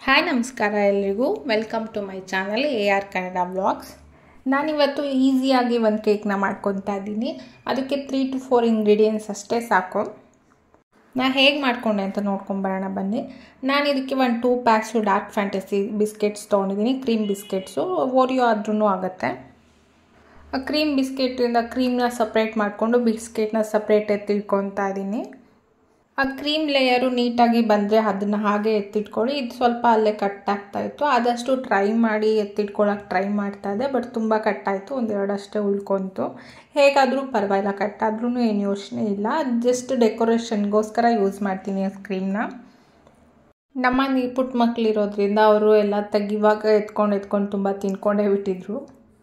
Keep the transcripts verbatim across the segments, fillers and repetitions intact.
Hi ನಮಸ್ಕಾರ ಎಲ್ಲರಿಗೂ welcome to my channel A R Kannada vlogs. ನಾನಿವತ್ತು ಈಸಿಯಾಗಿ ಒಂದು ಕೇಕ್ನ ಮಾಡ್ಕೊತಾ ಇದ್ದೀನಿ. ಅದಕ್ಕೆ ತ್ರೀ ಟು ಫೋರ್ ಇಂಗ್ರೀಡಿಯೆಂಟ್ಸ್ ಅಷ್ಟೇ ಸಾಕು. ನಾನು ಹೇಗೆ ಮಾಡ್ಕೊಂಡೆ ಅಂತ ನೋಡ್ಕೊಂಬರೋಣ ಬನ್ನಿ. ನಾನು ಇದಕ್ಕೆ ಒಂದು two packs Dark Fantasy biscuits ತೊಗೊಂಡಿದ್ದೀನಿ. ಕ್ರೀಮ್ ಬಿಸ್ಕೆಟ್ಸು, ಓರಿಯೋ ಆದ್ರೂ ಆಗುತ್ತೆ. ಕ್ರೀಮ್ ಬಿಸ್ಕೆಟಿಂದ ಕ್ರೀಮ್ನ ಸಪ್ರೇಟ್ ಮಾಡಿಕೊಂಡು ಬಿಸ್ಕೆಟ್ನ ಸಪ್ರೇಟ್ ಎತ್ತಿಟ್ಕೊತಾ ಇದ್ದೀನಿ. ಆ ಕ್ರೀಮ್ ಲೇಯರು ನೀಟಾಗಿ ಬಂದರೆ ಅದನ್ನು ಹಾಗೆ ಎತ್ತಿಟ್ಕೊಳ್ಳಿ. ಇದು ಸ್ವಲ್ಪ ಅಲ್ಲೇ ಕಟ್ ಆಗ್ತಾಯಿತ್ತು, ಆದಷ್ಟು ಟ್ರೈ ಮಾಡಿ ಎತ್ತಿಟ್ಕೊಳ್ಳೋಕೆ ಟ್ರೈ ಮಾಡ್ತಾಯಿದ್ದೆ. ಬಟ್ ತುಂಬ ಕಟ್ಟಾಯಿತು, ಒಂದೆರಡು ಅಷ್ಟೇ ಉಳ್ಕೊತು. ಹೇಗಾದರೂ ಪರವಾಗಿಲ್ಲ, ಕಟ್ಟಾದ್ರೂ ಏನು ಯೋಚನೆ ಇಲ್ಲ. ಜಸ್ಟ್ ಡೆಕೋರೇಷನ್ಗೋಸ್ಕರ ಯೂಸ್ ಮಾಡ್ತೀನಿ ಆ ಕ್ರೀಮ್ನ. ನಮ್ಮ ನೀ ಪುಟ್ಟ ಮಕ್ಕಳಿರೋದ್ರಿಂದ ಅವರು ಎಲ್ಲ ತೆಗಿವಾಗ ಎತ್ಕೊಂಡು ಎತ್ಕೊಂಡು ತುಂಬ ತಿನ್ಕೊಂಡೇ ಬಿಟ್ಟಿದ್ರು.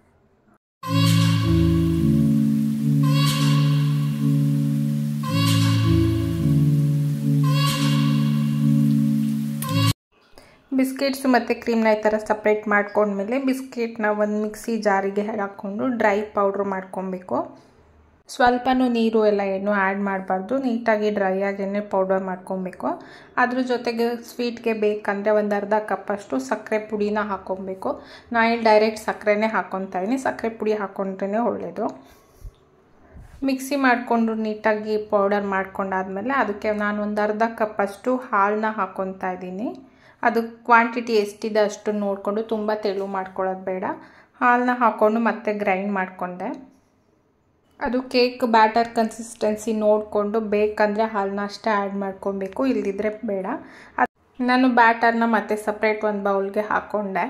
ಬಿಸ್ಕೆಟ್ಸು ಮತ್ತು ಕ್ರೀಮ್ನ ಈ ಥರ ಸಪ್ರೇಟ್ ಮಾಡ್ಕೊಂಡ್ಮೇಲೆ ಬಿಸ್ಕೆಟ್ನ ಒಂದು ಮಿಕ್ಸಿ ಜಾರಿಗೆ ಹಾಕ್ಕೊಂಡು ಡ್ರೈ ಪೌಡ್ರ್ ಮಾಡ್ಕೊಬೇಕು. ಸ್ವಲ್ಪನೂ ನೀರು ಎಲ್ಲ ಏನು ಆ್ಯಡ್ ಮಾಡಬಾರ್ದು, ನೀಟಾಗಿ ಡ್ರೈ ಆಗೇ ಪೌಡರ್ ಮಾಡ್ಕೊಬೇಕು. ಅದ್ರ ಜೊತೆಗೆ ಸ್ವೀಟ್ಗೆ ಬೇಕಂದರೆ ಒಂದು ಅರ್ಧ ಕಪ್ಪಷ್ಟು ಸಕ್ಕರೆ ಪುಡಿನ ಹಾಕ್ಕೊಬೇಕು. ನಾನು ಡೈರೆಕ್ಟ್ ಸಕ್ಕರೆನೇ ಹಾಕ್ಕೊತಾ ಇದ್ದೀನಿ, ಸಕ್ಕರೆ ಪುಡಿ ಹಾಕ್ಕೊಂಡ್ರೇ ಒಳ್ಳೆಯದು. ಮಿಕ್ಸಿ ಮಾಡಿಕೊಂಡು ನೀಟಾಗಿ ಪೌಡರ್ ಮಾಡ್ಕೊಂಡಾದ್ಮೇಲೆ ಅದಕ್ಕೆ ನಾನು ಒಂದು ಅರ್ಧ ಕಪ್ಪಷ್ಟು ಹಾಲನ್ನ ಹಾಕ್ಕೊತಾ ಇದ್ದೀನಿ. ಅದು ಕ್ವಾಂಟಿಟಿ ಎಷ್ಟಿದೆ ಅಷ್ಟು ನೋಡಿಕೊಂಡು, ತುಂಬ ತೆಳು ಮಾಡ್ಕೊಳ್ಳೋದು ಬೇಡ. ಹಾಲನ್ನ ಹಾಕ್ಕೊಂಡು ಮತ್ತೆ ಗ್ರೈಂಡ್ ಮಾಡಿಕೊಂಡೆ. ಅದು ಕೇಕ್ ಬ್ಯಾಟರ್ ಕನ್ಸಿಸ್ಟೆನ್ಸಿ ನೋಡಿಕೊಂಡು ಬೇಕಂದರೆ ಹಾಲನ್ನ ಅಷ್ಟೇ ಆ್ಯಡ್ ಮಾಡ್ಕೊಬೇಕು, ಇಲ್ಲದಿದ್ದರೆ ಬೇಡ. ನಾನು ಬ್ಯಾಟರ್ನ ಮತ್ತೆ ಸಪ್ರೇಟ್ ಒಂದು ಬೌಲ್ಗೆ ಹಾಕ್ಕೊಂಡೆ.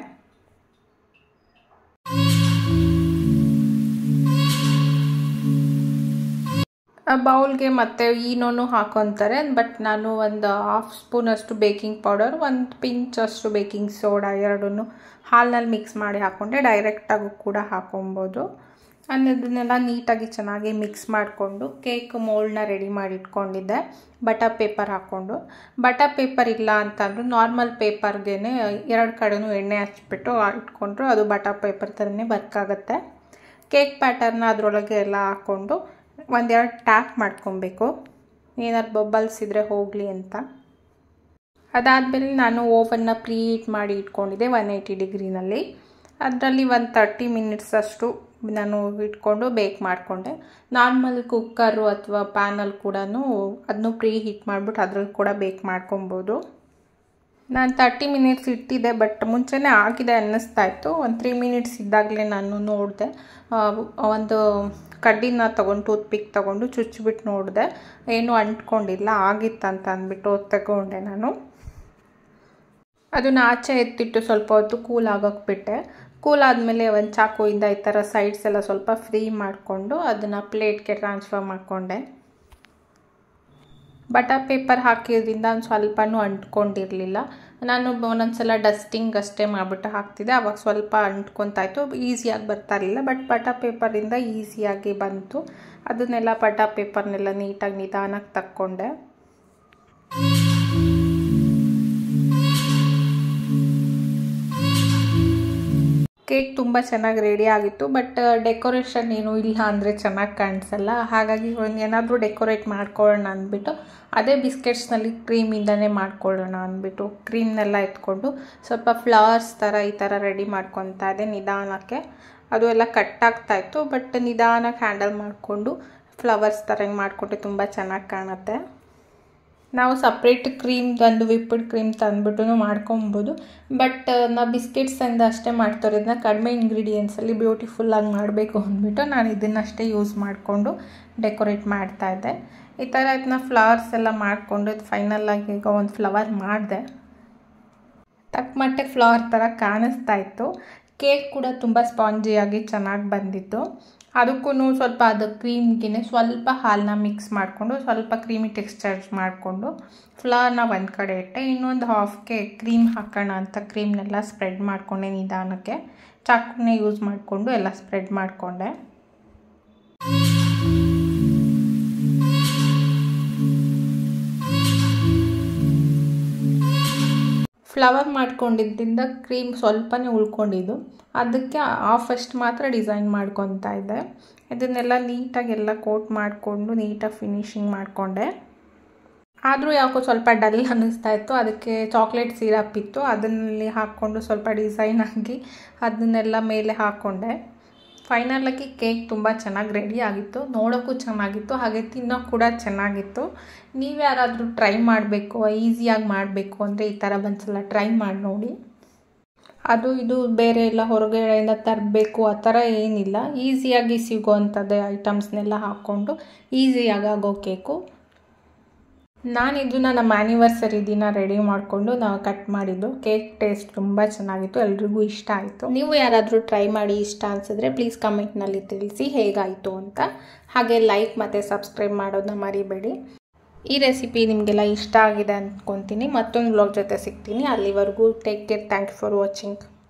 ಬೌಲ್ಗೆ ಮತ್ತು ಈನೋನು ಹಾಕೊತಾರೆ. ಬಟ್ ನಾನು ಒಂದು ಹಾಫ್ ಸ್ಪೂನಷ್ಟು ಬೇಕಿಂಗ್ ಪೌಡರ್, ಒಂದು ಪಿಂಚಷ್ಟು ಬೇಕಿಂಗ್ ಸೋಡಾ ಎರಡನ್ನೂ ಹಾಲಿನಲ್ಲಿ ಮಿಕ್ಸ್ ಮಾಡಿ ಹಾಕ್ಕೊಂಡೆ. ಡೈರೆಕ್ಟಾಗೂ ಕೂಡ ಹಾಕೊಬೋದು. ಅನ್ನೋದನ್ನೆಲ್ಲ ನೀಟಾಗಿ ಚೆನ್ನಾಗಿ ಮಿಕ್ಸ್ ಮಾಡಿಕೊಂಡು ಕೇಕ್ ಮೋಲ್ಡ್ನ ರೆಡಿ ಮಾಡಿ ಇಟ್ಕೊಂಡಿದ್ದೆ. ಬಟರ್ ಪೇಪರ್ ಹಾಕ್ಕೊಂಡು, ಬಟರ್ ಪೇಪರ್ ಇಲ್ಲ ಅಂತಂದರೂ ನಾರ್ಮಲ್ ಪೇಪರ್ಗೆ ಎರಡು ಕಡೆನೂ ಎಣ್ಣೆ ಹಚ್ಬಿಟ್ಟು ಇಟ್ಕೊಂಡ್ರು ಅದು ಬಟರ್ ಪೇಪರ್ ಥರನೇ ವರ್ಕಾಗುತ್ತೆ. ಕೇಕ್ ಪ್ಯಾಟರ್ನ ಅದರೊಳಗೆ ಎಲ್ಲ ಹಾಕ್ಕೊಂಡು ಒಂದೆರಡು ಟ್ಯಾಪ್ ಮಾಡ್ಕೊಬೇಕು, ಏನಾದ್ರು ಬಬಲ್ಸ್ ಇದ್ದರೆ ಹೋಗಲಿ ಅಂತ. ಅದಾದಮೇಲೆ ನಾನು ಓವನ್ನ ಪ್ರೀ ಹೀಟ್ ಮಾಡಿ ಇಟ್ಕೊಂಡಿದ್ದೆ ಒನ್ ಏಯ್ಟಿ ಡಿಗ್ರಿನಲ್ಲಿ. ಅದರಲ್ಲಿ ಒಂದು ತರ್ಟಿ ಮಿನಿಟ್ಸ್ ಅಷ್ಟು ನಾನು ಇಟ್ಕೊಂಡು ಬೇಕ್ ಮಾಡಿಕೊಂಡೆ. ನಾರ್ಮಲ್ ಕುಕ್ಕರು ಅಥವಾ ಪ್ಯಾನಲ್ಲಿ ಕೂಡ ಅದನ್ನು ಪ್ರೀ ಹೀಟ್ ಮಾಡಿಬಿಟ್ಟು ಅದ್ರಲ್ಲಿ ಕೂಡ ಬೇಕ್ ಮಾಡ್ಕೊಬೋದು. ನಾನು ತರ್ಟಿ ಮಿನಿಟ್ಸ್ ಇಟ್ಟಿದ್ದೆ, ಬಟ್ ಮುಂಚೆನೇ ಆಗಿದೆ ಅನ್ನಿಸ್ತಾ ಇತ್ತು. ಒಂದು ತ್ರೀ ಮಿನಿಟ್ಸ್ ಇದ್ದಾಗಲೇ ನಾನು ನೋಡಿದೆ, ಒಂದು ಕಡ್ಡಿನ ತೊಗೊಂಡು ಟೂತ್ ಪಿಕ್ ತೊಗೊಂಡು ಚುಚ್ಚಿಬಿಟ್ಟು ನೋಡಿದೆ, ಏನೂ ಅಂಟ್ಕೊಂಡಿಲ್ಲ, ಆಗಿತ್ತಂತ ಅಂದ್ಬಿಟ್ಟು ತಗೊಂಡೆ ನಾನು. ಅದನ್ನು ಆಚೆ ಎತ್ತಿಟ್ಟು ಸ್ವಲ್ಪ ಹೊತ್ತು ಕೂಲ್ ಆಗೋಕ್ಕೆ ಬಿಟ್ಟೆ. ಕೂಲ್ ಆದಮೇಲೆ ಒಂದು ಚಾಕುವಿಂದ ಈ ಥರ ಸೈಡ್ಸ್ ಎಲ್ಲ ಸ್ವಲ್ಪ ಫ್ರೀ ಮಾಡಿಕೊಂಡು ಅದನ್ನು ಪ್ಲೇಟ್ಗೆ ಟ್ರಾನ್ಸ್ಫರ್ ಮಾಡಿಕೊಂಡೆ. ಬಟರ್ ಪೇಪರ್ ಹಾಕಿದ್ರಿಂದ ಒಂದು ಸ್ವಲ್ಪನೂ ಅಂಟ್ಕೊಂಡಿರಲಿಲ್ಲ. ನಾನು ಒಂದೊಂದು ಸಲ ಡಸ್ಟಿಂಗ್ ಅಷ್ಟೇ ಮಾಡಿಬಿಟ್ಟು ಹಾಕ್ತಿದ್ದೆ, ಆವಾಗ ಸ್ವಲ್ಪ ಅಂಟ್ಕೊತಾಯಿತ್ತು, ಈಸಿಯಾಗಿ ಬರ್ತಾ ಇರಲಿಲ್ಲ. ಬಟ್ ಬಟರ್ ಪೇಪರಿಂದ ಈಸಿಯಾಗಿ ಬಂತು. ಅದನ್ನೆಲ್ಲ ಬಟರ್ ಪೇಪರ್ನೆಲ್ಲ ನೀಟಾಗಿ ನಿಧಾನಕ್ಕೆ ತಕ್ಕೊಂಡೆ. ಕೇಕ್ ತುಂಬ ಚೆನ್ನಾಗಿ ರೆಡಿ ಆಗಿತ್ತು. ಬಟ್ ಡೆಕೋರೇಷನ್ ಏನೂ ಇಲ್ಲ ಅಂದರೆ ಚೆನ್ನಾಗಿ ಕಾಣಿಸಲ್ಲ. ಹಾಗಾಗಿ ಒಂದು ಏನಾದರೂ ಡೆಕೋರೇಟ್ ಮಾಡ್ಕೊಳ್ಳೋಣ ಅಂದ್ಬಿಟ್ಟು ಅದೇ ಬಿಸ್ಕೆಟ್ಸ್ನಲ್ಲಿ ಕ್ರೀಮಿಂದನೇ ಮಾಡ್ಕೊಳ್ಳೋಣ ಅಂದ್ಬಿಟ್ಟು ಕ್ರೀಮ್ನೆಲ್ಲ ಎತ್ಕೊಂಡು ಸ್ವಲ್ಪ ಫ್ಲವರ್ಸ್ ಥರ ಈ ಥರ ರೆಡಿ ಮಾಡ್ಕೊತಾ ಇದೆ ನಿಧಾನಕ್ಕೆ. ಅದು ಎಲ್ಲ ಕಟ್ಟಾಗ್ತಾಯಿತ್ತು, ಬಟ್ ನಿಧಾನಕ್ಕೆ ಹ್ಯಾಂಡಲ್ ಮಾಡಿಕೊಂಡು ಫ್ಲವರ್ಸ್ ಥರ ಹಿಂಗೆ ಮಾಡಿಕೊಟ್ರೆ ತುಂಬ ಚೆನ್ನಾಗಿ ಕಾಣುತ್ತೆ. ನಾವು ಸಪ್ರೇಟ್ ಕ್ರೀಮ್ ತಂದು ವಿಪ್ಡ್ ಕ್ರೀಮ್ ತಂದುಬಿಟ್ಟು ಮಾಡ್ಕೊಬೋದು. ಬಟ್ ನಾವು ಬಿಸ್ಕೆಟ್ಸಿಂದ ಅಷ್ಟೇ ಮಾಡ್ತಾರೆ, ಇದನ್ನ ಕಡಿಮೆ ಇಂಗ್ರೀಡಿಯೆಂಟ್ಸಲ್ಲಿ ಬ್ಯೂಟಿಫುಲ್ಲಾಗಿ ಮಾಡಬೇಕು ಅಂದ್ಬಿಟ್ಟು ನಾನು ಇದನ್ನಷ್ಟೇ ಯೂಸ್ ಮಾಡಿಕೊಂಡು ಡೆಕೋರೇಟ್ ಮಾಡ್ತಾಯಿದ್ದೆ. ಈ ಥರ ಇದನ್ನ ಫ್ಲವರ್ಸ್ ಎಲ್ಲ ಮಾಡಿಕೊಂಡು ಇದು ಫೈನಲಾಗಿ ಈಗ ಒಂದು ಫ್ಲವರ್ ಮಾಡಿದೆ. ತಕ್ಕ ಮಟ್ಟಿಗೆ ಫ್ಲವರ್ ಥರ ಕಾಣಿಸ್ತಾ ಇತ್ತು. ಕೇಕ್ ಕೂಡ ತುಂಬ ಸ್ಪಾಂಜಿಯಾಗಿ ಚೆನ್ನಾಗಿ ಬಂದಿತ್ತು. ಅದಕ್ಕೂ ಸ್ವಲ್ಪ ಅದು ಕ್ರೀಮ್ಗೆ ಸ್ವಲ್ಪ ಹಾಲನ್ನ ಮಿಕ್ಸ್ ಮಾಡಿಕೊಂಡು ಸ್ವಲ್ಪ ಕ್ರೀಮಿ ಟೆಕ್ಸ್ಚರ್ ಮಾಡಿಕೊಂಡು ಫ್ಲವರ್ನ ಒಂದು ಕಡೆ ಇಟ್ಟೆ. ಇನ್ನೊಂದು ಹಾಫ್ಗೆ ಕ್ರೀಮ್ ಹಾಕೋಣ ಅಂತ ಕ್ರೀಮ್ನೆಲ್ಲ ಸ್ಪ್ರೆಡ್ ಮಾಡಿಕೊಂಡೆ ನಿಧಾನಕ್ಕೆ. ಚಾಕುನೇ ಯೂಸ್ ಮಾಡಿಕೊಂಡು ಎಲ್ಲ ಸ್ಪ್ರೆಡ್ ಮಾಡಿಕೊಂಡೆ. ಫ್ಲವರ್ ಮಾಡ್ಕೊಂಡಿದ್ದರಿಂದ ಕ್ರೀಮ್ ಸ್ವಲ್ಪನೇ ಉಳ್ಕೊಂಡಿದ್ದು, ಅದಕ್ಕೆ ಹಾಫಷ್ಟು ಮಾತ್ರ ಡಿಸೈನ್ ಮಾಡ್ಕೊತಾ ಇದ್ದೆ. ಇದನ್ನೆಲ್ಲ ನೀಟಾಗೆಲ್ಲ ಕೋಟ್ ಮಾಡಿಕೊಂಡು ನೀಟಾಗಿ ಫಿನಿಶಿಂಗ್ ಮಾಡಿಕೊಂಡೆ. ಆದರೂ ಯಾಕೋ ಸ್ವಲ್ಪ ಡಲ್ ಅನ್ನಿಸ್ತಾ ಇತ್ತು. ಅದಕ್ಕೆ ಚಾಕ್ಲೇಟ್ ಸಿರಪ್ ಇತ್ತು, ಅದನ್ನಲ್ಲಿ ಹಾಕ್ಕೊಂಡು ಸ್ವಲ್ಪ ಡಿಸೈನ್ ಆಗಿ ಅದನ್ನೆಲ್ಲ ಮೇಲೆ ಹಾಕ್ಕೊಂಡೆ. ಫೈನಲಾಗಿ ಕೇಕ್ ತುಂಬ ಚೆನ್ನಾಗಿ ರೆಡಿ ಆಗಿತ್ತು, ನೋಡೋಕ್ಕೂ ಚೆನ್ನಾಗಿತ್ತು, ಹಾಗೆ ತಿನ್ನೋಕ್ಕೆ ಕೂಡ ಚೆನ್ನಾಗಿತ್ತು. ನೀವು ಯಾರಾದರೂ ಟ್ರೈ ಮಾಡಬೇಕು, ಈಸಿಯಾಗಿ ಮಾಡಬೇಕು ಅಂದರೆ ಈ ಥರ ಒಂದ್ಸಲ ಟ್ರೈ ಮಾಡಿ ನೋಡಿ. ಅದು ಇದು ಬೇರೆ ಎಲ್ಲ ಹೊರಗಡೆಯಿಂದ ತರಬೇಕು ಆ ಥರ ಏನಿಲ್ಲ, ಈಸಿಯಾಗಿ ಸಿಗೋ ಅಂಥದ್ದೇ ಐಟಮ್ಸ್ನೆಲ್ಲ ಹಾಕ್ಕೊಂಡು ಈಸಿಯಾಗಿ ಆಗೋ ಕೇಕು. ನಾನು ಇದನ್ನ ನಮ್ಮ ಆ್ಯನಿವರ್ಸರಿ ದಿನ ರೆಡಿ ಮಾಡಿಕೊಂಡು ನಾವು ಕಟ್ ಮಾಡಿದ್ದು. ಕೇಕ್ ಟೇಸ್ಟ್ ತುಂಬ ಚೆನ್ನಾಗಿತ್ತು, ಎಲ್ರಿಗೂ ಇಷ್ಟ ಆಯಿತು. ನೀವು ಯಾರಾದರೂ ಟ್ರೈ ಮಾಡಿ ಇಷ್ಟ ಅನಿಸಿದ್ರೆ ಪ್ಲೀಸ್ ಕಮೆಂಟ್ನಲ್ಲಿ ತಿಳಿಸಿ ಹೇಗಾಯಿತು ಅಂತ. ಹಾಗೆ ಲೈಕ್ ಮತ್ತು ಸಬ್ಸ್ಕ್ರೈಬ್ ಮಾಡೋದನ್ನ ಮರಿಬೇಡಿ. ಈ ರೆಸಿಪಿ ನಿಮಗೆಲ್ಲ ಇಷ್ಟ ಆಗಿದೆ ಅಂದ್ಕೊತೀನಿ. ಮತ್ತೊಂದು ವ್ಲಾಗ್ ಜೊತೆ ಸಿಗ್ತೀನಿ. ಅಲ್ಲಿವರೆಗೂ take care. Thank you for watching.